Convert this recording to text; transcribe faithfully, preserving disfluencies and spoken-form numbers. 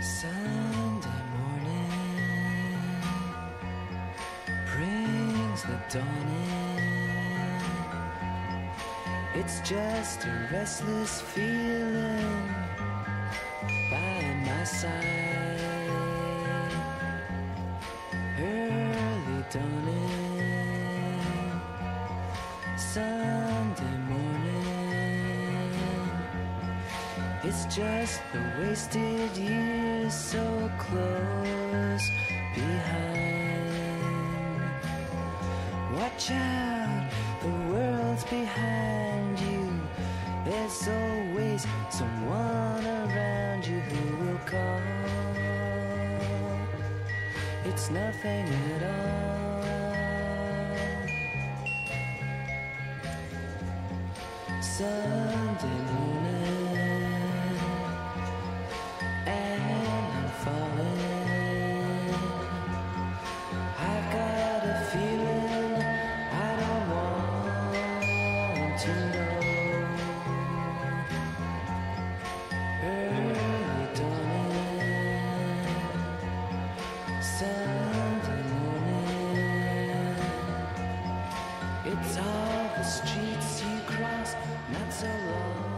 Sunday morning brings the dawn in. It's just a restless feeling by my side. Early dawning Sunday morning. It's just the wasted years so close behind. Watch out, the world's behind you. There's always someone around you who will call. It's nothing at all. Sunday morning, and I'm falling. I've got a feeling I don't want to know. Early dawning Sunday morning. It's all the streets you cross not so long